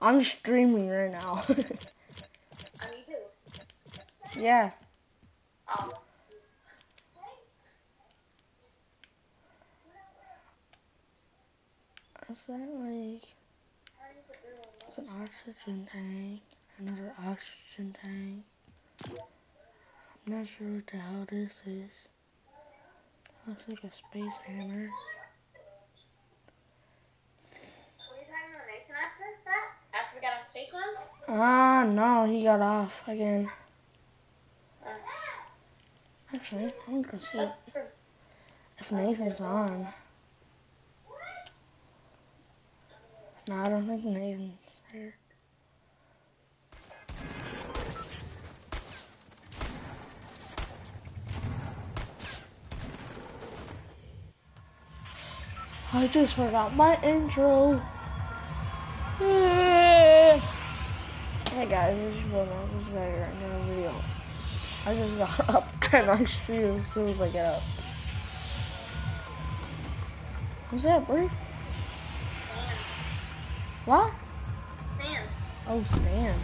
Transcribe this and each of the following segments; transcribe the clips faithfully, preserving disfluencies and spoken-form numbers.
I'm streaming right now. I me too. Yeah. Oh. Is that like... It's an oxygen tank. Another oxygen tank. I'm not sure what the hell this is. Looks like a space hammer. Were you talking to Nathan after that? After we got off FaceTime? Ah, uh, no, he got off again. Uh, Actually, I'm gonna see it. If Nathan's on. No, I don't think Nathan's there. I just forgot my intro. Hey guys, this is Will Mouse. This is right now a video. I just got up and I stream as soon as I get up. What's that, Brie? sand. What? Sand. Oh, sand.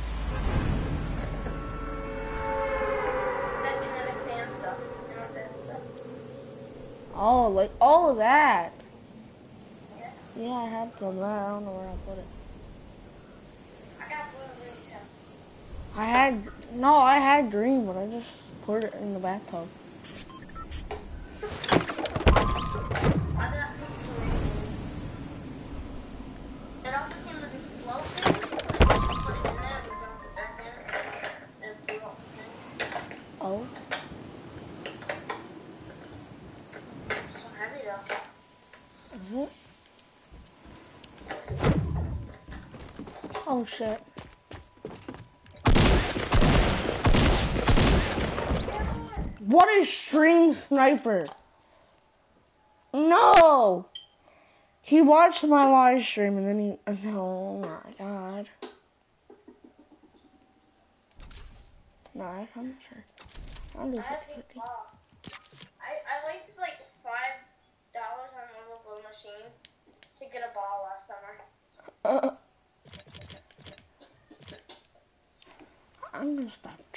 That kinetic sand stuff. You know what that stuff? Oh, like all of that. Yes. Yeah, I have some of that. I don't know where I put it. I got blue and green too. I had, no, I had green, but I just put it in the bathtub. I got pink green. It also came with this float thing. You just put it in there and you dump it back in and it blew up the thing. Oh. It's so heavy though. Is it? Oh shit. What is Stream Sniper? No! He watched my live stream and then he, oh my god. No, I'm not sure. I'll do I had fifty pink fifty. ball. I, I wasted like five dollars on one of those little machines to get a ball last summer. Uh, I'm gonna stop.